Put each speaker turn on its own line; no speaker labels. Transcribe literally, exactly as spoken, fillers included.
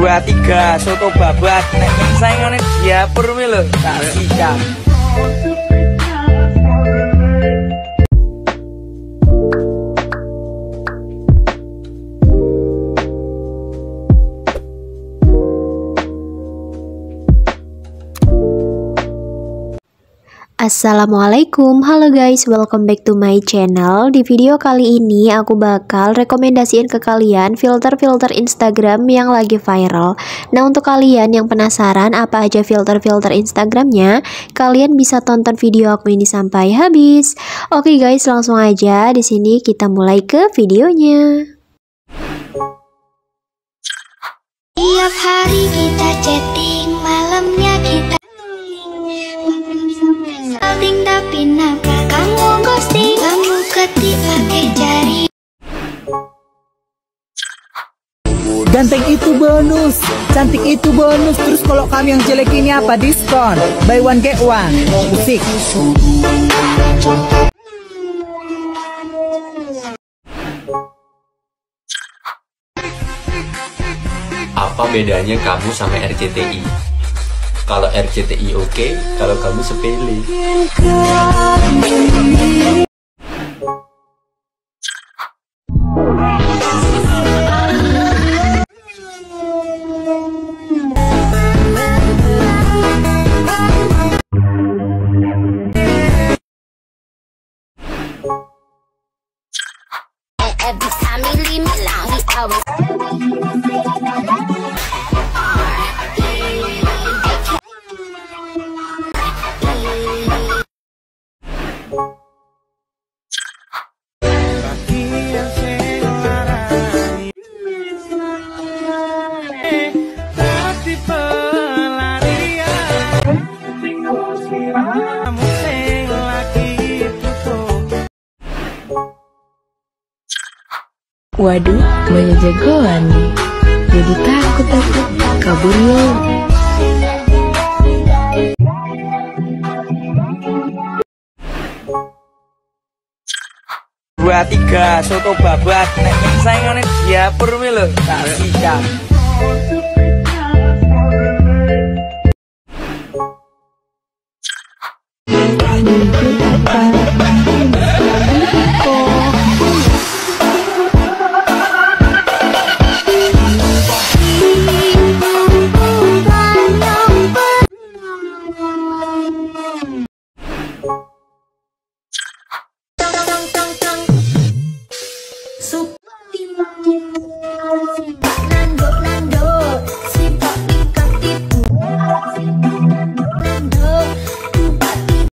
dua tiga soto babat nek saingane diapur mi lho tak sikat.
Assalamualaikum, halo guys, welcome back to my channel. Di video kali ini aku bakal rekomendasiin ke kalian filter-filter Instagram yang lagi viral. Nah, untuk kalian yang penasaran apa aja filter-filter Instagramnya, kalian bisa tonton video aku ini sampai habis. Oke guys, langsung aja di sini kita mulai ke videonya.
Tiap hari kita chatting, malamnya kita salting, tapi kenapa kamu ghosting? Kamu ketik pakai jari.
Ganteng itu bonus, cantik itu bonus. Terus kalau kami yang jelek ini apa? Diskon, buy one get one. Musik.
Apa bedanya kamu sama R C T I? Kalau R C T I oke, okay, kalau kamu sepele.
Every time you leave me alone, we always.
Waduh, banyak jagoan nih. Jadi takut aku. Kabur yuk.
dua tiga soto babat nek saingane diapur mi lho tak sikat.